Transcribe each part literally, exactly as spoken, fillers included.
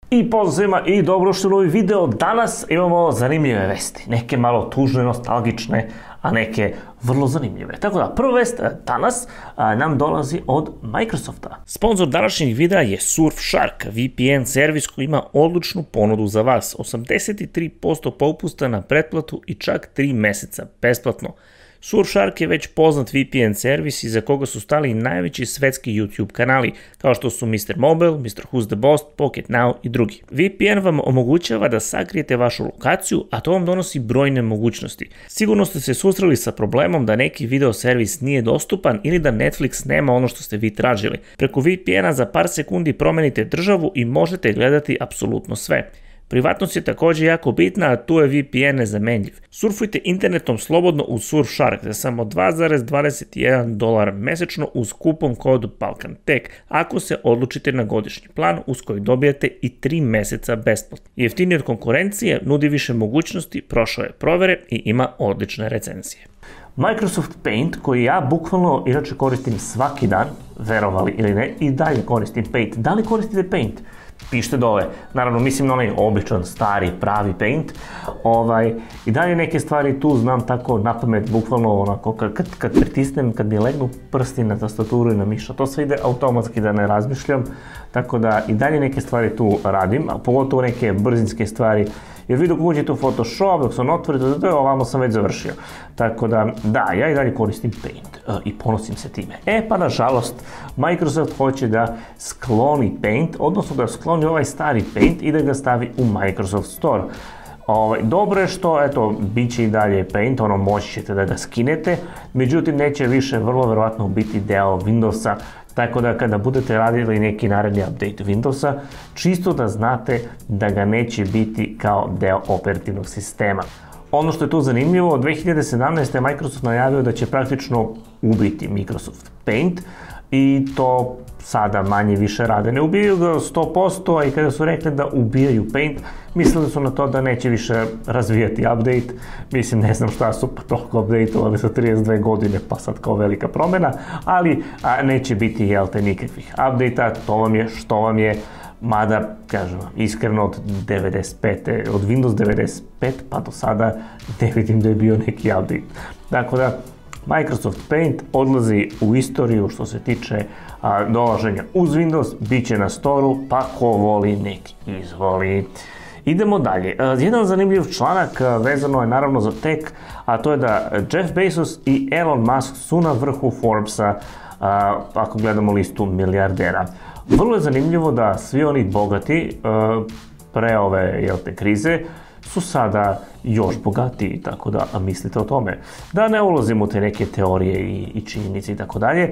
I pozdrav svima i dobrodošli u novi video. Danas imamo zanimljive vesti. Neke malo tužne, nostalgične, a neke vrlo zanimljive. Tako da, prva vest danas a, nam dolazi od Microsofta. Sponzor današnjeg videa je Surfshark, V P N servis koji ima odličnu ponudu za vas. osamdeset tri posto popusta na pretplatu i čak tri meseca besplatno. Surfshark je već poznat V P N servis iza koga su stali najveći svetski YouTube kanali, kao što su mister Mobile, mister Who's the Boss, Pocket Now i drugi. V P N vam omogućava da sakrijete vašu lokaciju, a to vam donosi brojne mogućnosti. Sigurno ste se susreli sa problemom da neki video servis nije dostupan ili da Netflix nema ono što ste vi tražili. Preko V P N-a za par sekundi promenite državu i možete gledati apsolutno sve. Privatnost je također jako bitna, a tu je V P N nezamenljiv. Surfujte internetom slobodno uz Surfshark za samo dva zarez dvadeset jedan dolara mesečno uz kupon kod BalkanTech ako se odlučite na godišnji plan uz koji dobijate i tri meseca besplatno. Jeftiniji od konkurencije, nudi više mogućnosti, prošao je provere i ima odlične recenzije. Microsoft Paint, koji ja bukvalno inače koristim svaki dan, verovali ili ne, i dalje koristim Paint. Da li koristite Paint? Pišite dole, naravno mislim na onaj običan, stari, pravi Paint, ovaj, i dalje neke stvari tu znam tako na pamet, bukvalno onako, kad, kad, kad pritisnem, kad mi legnu prsti na tastaturu i na miša, to sve ide automatski da ne razmišljam, tako da i dalje neke stvari tu radim, a pogotovo neke brzinske stvari, jer vi dok uđete u Photoshop, dok sam otvorio, ovamo sam već završio. Tako da, da, ja i dalje koristim Paint uh, i ponosim se time. E, pa nažalost, Microsoft hoće da skloni Paint, odnosno da skloni ovaj stari Paint i da ga stavi u Microsoft Store. Ovaj, dobro je što, eto, bit će i dalje Paint, ono, moći ćete da ga skinete, međutim, neće više vrlo verovatno biti deo Windowsa, tako da kada budete radili neki naredni update Windowsa, čisto da znate da ga neće biti kao deo operativnog sistema. Ono što je tu zanimljivo, dve hiljade sedamnaeste. Microsoft najavio da će praktično ubiti Microsoft Paint i to sada manje više rade. Ne ubijaju ga sto posto, a i kada su rekli da ubijaju Paint, mislili su na to da neće više razvijati update. Mislim, ne znam šta su pa toliko update-ovali sa trideset dve godine, pa sad kao velika promjena, ali a, neće biti, jel te, nikakvih update-a, to vam je što vam je, mada, kažem vam, iskreno od devedeset pete. od Windows devedeset pet pa do sada ne vidim da je bio neki update. Tako da, Microsoft Paint odlazi u istoriju što se tiče a, dolaženja uz Windows, bit će na storu, pa ko voli neki izvoli. Idemo dalje. Jedan zanimljiv članak vezano je naravno za tech, a to je da Jeff Bezos i Elon Musk su na vrhu Forbesa, a, ako gledamo listu milijardera. Vrlo je zanimljivo da svi oni bogati a, pre ove, jel te, krize su sada još bogatiji, tako da mislite o tome. Da ne ulazimo u te neke teorije i, i činjenice i tako dalje.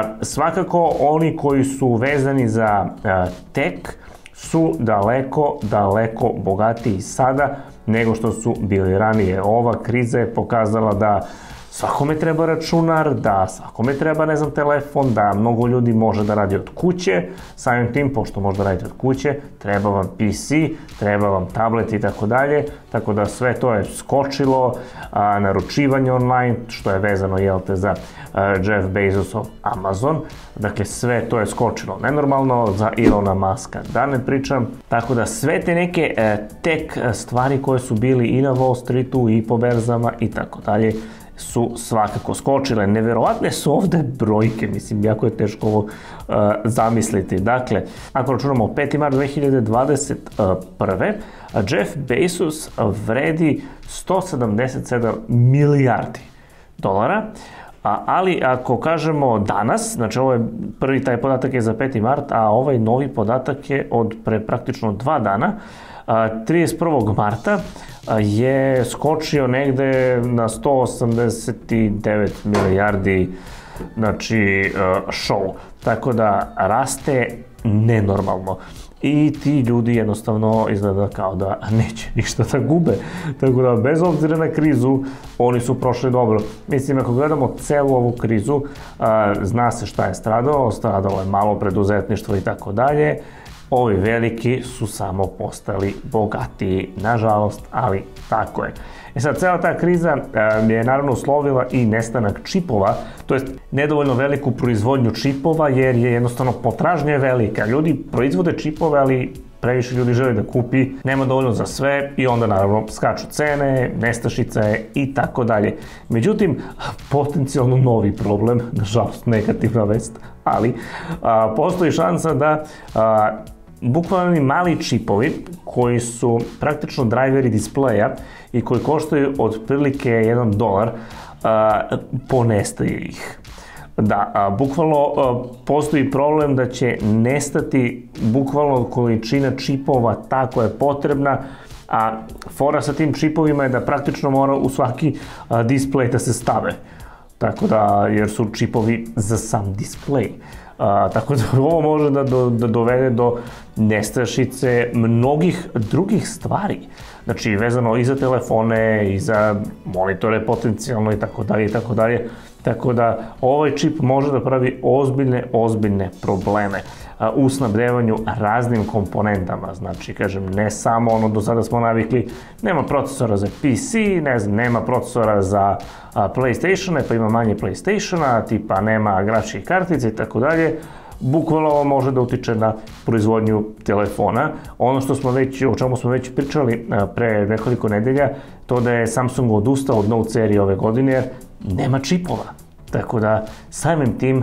Svakako oni koji su vezani za a, tech su daleko, daleko bogatiji sada nego što su bili ranije. Ova kriza je pokazala da svakome treba računar, da svakome treba, ne znam, telefon, da mnogo ljudi može da radi od kuće, samim tim, pošto može da radite od kuće, treba vam P C, treba vam tablet i tako dalje, tako da sve to je skočilo, a, naručivanje online, što je vezano, jel te, za a, Jeff Bezosov Amazon, dakle sve to je skočilo nenormalno, za Elona Muska da ne pričam, tako da sve te neke e, tech stvari koje su bili i na Wall Streetu i po berzama i tako dalje, su svakako skočile. Neverovatne su ovde brojke, mislim, jako je teško ovo uh, zamisliti. Dakle, ako računamo peti mart dve hiljade dvadeset prve. Jeff Bezos vredi sto sedamdeset sedam milijardi dolara, a, ali ako kažemo danas, znači ovo je prvi taj podatak je za peti mart, a ovaj novi podatak je od pre praktično dva dana, trideset prvog marta je skočio negde na sto osamdeset devet milijardi, znači show, tako da raste nenormalno. I ti ljudi jednostavno izgleda kao da neće ništa da gube. Tako da, bez obzira na krizu, oni su prošli dobro. Mislim, ako gledamo celu ovu krizu, a, zna se šta je stradalo, stradalo je malo preduzetništvo i tako dalje. Ovi veliki su samo postali bogatiji, nažalost, ali tako je. E sad, cela ta kriza e, je naravno uslovila i nestanak čipova, to jest nedovoljno veliku proizvodnju čipova, jer je jednostavno potražnja velika. Ljudi proizvode čipove, ali previše ljudi želi da kupi, nema dovoljno za sve i onda naravno skaču cene, nestašice i tako dalje. Međutim, potencijalno novi problem, nažalost negativna vest, ali a, postoji šansa da a, bukvalni mali čipovi koji su praktično driveri displeja i koji koštaju otprilike jedan dolar, a, ponestaje ih. Da, a, bukvalno a, postoji problem da će nestati bukvalno količina čipova ta koja je potrebna, a fora sa tim čipovima je da praktično mora u svaki a, displej da se stave. Tako da, jer su čipovi za sam displej. A, tako da ovo može da, do, da dovede do nestašice mnogih drugih stvari. Znači, vezano i za telefone, i za monitore potencijalno i tako dalje i tako dalje. Tako da ovaj čip može da pravi ozbiljne, ozbiljne probleme a, u snabdevanju raznim komponentama. Znači, kažem, ne samo ono do sada smo navikli, nema procesora za P C, ne znam, nema procesora za a, PlayStatione, pa ima manje PlayStationa, tipa nema grafičkih kartica i tako dalje. Bukvalno ovo može da utiče na proizvodnju telefona. Ono što smo već, o čemu smo već pričali a, pre nekoliko nedelja, to da je Samsung odustao od Note serije ove godine jer nema čipova. Tako da samim tim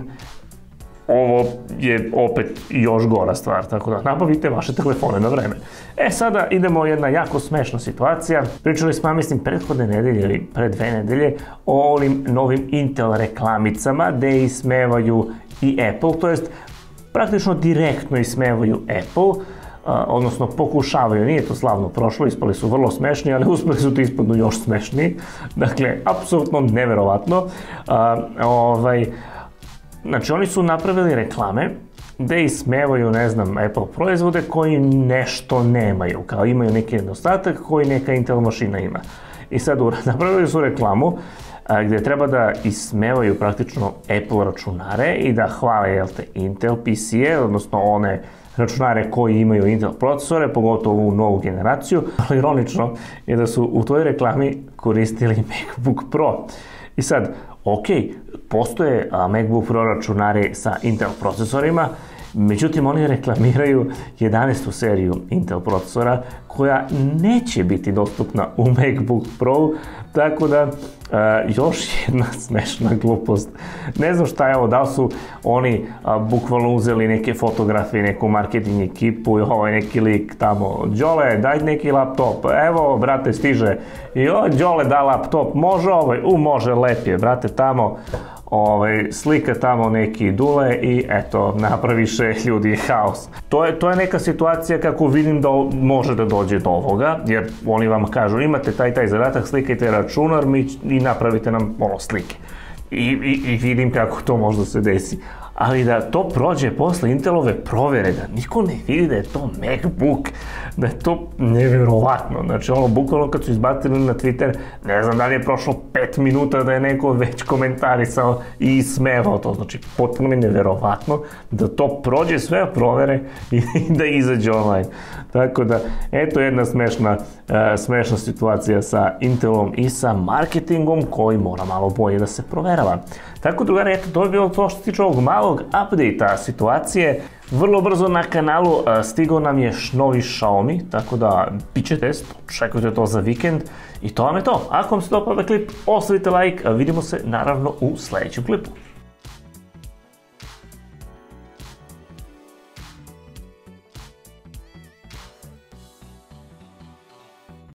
ovo je opet još gora stvar, tako da nabavite vaše telefone na vreme. E, sada idemo jedna jako smešna situacija. Pričali smo, mislim, prethodne nedelje ili pre dve nedelje o ovim novim Intel reklamicama gde ismevaju i Apple, to jest praktično direktno ismevaju Apple, a, odnosno pokušavaju, nije to slavno prošlo, ispali su vrlo smešni, ali uspeli su da ispadnu još smešniji. Dakle, apsolutno neverovatno. A, ovaj, znači, oni su napravili reklame gde ismevaju, ne znam, Apple proizvode koji nešto nemaju, kao imaju neki nedostatak koji neka Intel mašina ima. I sad napravili su reklamu a, gde treba da ismevaju praktično Apple računare i da hvale, jel te, Intel P C-e, odnosno one računare koji imaju Intel procesore, pogotovo ovu novu generaciju. Ali ironično je da su u toj reklami koristili MacBook Pro. I sad, ok, postoje a, MacBook Pro računari sa Intel procesorima, međutim oni reklamiraju jedanaestu seriju Intel procesora koja neće biti dostupna u MacBook Pro, tako da a, još jedna smešna glupost. Ne znam šta je ovo, da li su oni a, bukvalno uzeli neke fotografije, neku marketing ekipu i ovaj neki lik tamo, Đole, daj neki laptop, evo, brate, stiže, i o, Đole da laptop, može ovaj, u, može, lep je, brate, tamo, Ovaj, slika tamo neki dule i eto, napraviše ljudi haos. To je, to je neka situacija kako vidim da može da dođe do ovoga, jer oni vam kažu imate taj taj zadatak, slikajte računar mi, i napravite nam ono slike. I, i, i vidim kako to možda se desi. Ali da to prođe posle Intelove provere, da niko ne vidi da je to MacBook, da je to nevjerovatno. Znači, ono, bukvalno kad su izbacili na Twitter, ne znam da li je prošlo pet minuta da je neko već komentarisao i smevao to. Znači, potpuno mi nevjerovatno da to prođe sve provere i da izađe online. Tako da, eto jedna smešna, uh, smešna situacija sa Intelom i sa marketingom koji mora malo bolje da se proverava. Tako, drugari, eto, to je bilo to što se tiče ovog malog update-a situacije. Vrlo brzo na kanalu uh, stigao nam je novi Xiaomi, tako da bit će test, čekajte to za vikend i to vam je to. Ako vam se dopao klip, ostavite like, vidimo se naravno u sljedećem klipu.